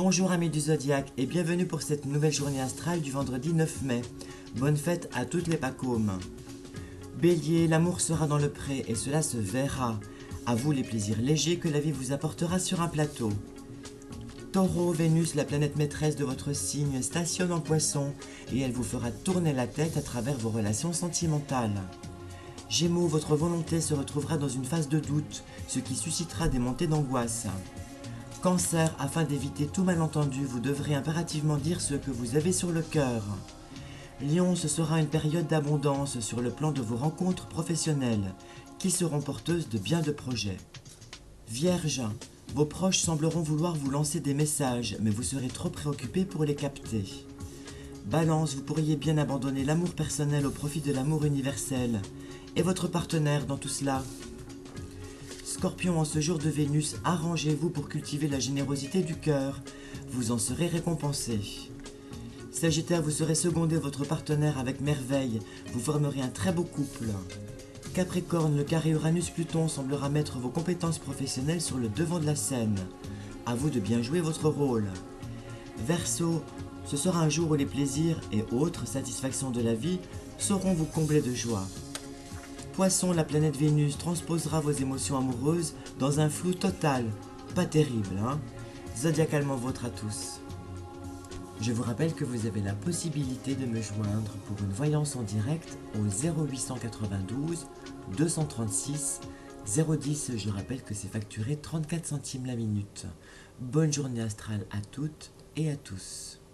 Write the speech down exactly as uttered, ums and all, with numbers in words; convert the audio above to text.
Bonjour amis du Zodiaque et bienvenue pour cette nouvelle journée astrale du vendredi neuf mai. Bonne fête à toutes les Pacômes. Bélier, l'amour sera dans le pré et cela se verra. À vous les plaisirs légers que la vie vous apportera sur un plateau. Taureau, Vénus, la planète maîtresse de votre signe, stationne en Poisson et elle vous fera tourner la tête à travers vos relations sentimentales. Gémeaux, votre volonté se retrouvera dans une phase de doute, ce qui suscitera des montées d'angoisse. Cancer, afin d'éviter tout malentendu, vous devrez impérativement dire ce que vous avez sur le cœur. Lion, ce sera une période d'abondance sur le plan de vos rencontres professionnelles, qui seront porteuses de bien de projets. Vierge, vos proches sembleront vouloir vous lancer des messages, mais vous serez trop préoccupé pour les capter. Balance, vous pourriez bien abandonner l'amour personnel au profit de l'amour universel. Et votre partenaire dans tout cela? Scorpion, en ce jour de Vénus, arrangez-vous pour cultiver la générosité du cœur. Vous en serez récompensé. Sagittaire, vous serez secondé votre partenaire avec merveille. Vous formerez un très beau couple. Capricorne, le carré Uranus-Pluton semblera mettre vos compétences professionnelles sur le devant de la scène. À vous de bien jouer votre rôle. Verseau, ce sera un jour où les plaisirs et autres satisfactions de la vie sauront vous combler de joie. Poisson, la planète Vénus transposera vos émotions amoureuses dans un flou total. Pas terrible, hein? Zodiacalement vôtre à tous. Je vous rappelle que vous avez la possibilité de me joindre pour une voyance en direct au zéro huit cent quatre-vingt-douze deux cent trente-six zéro dix. Je rappelle que c'est facturé trente-quatre centimes la minute. Bonne journée astrale à toutes et à tous.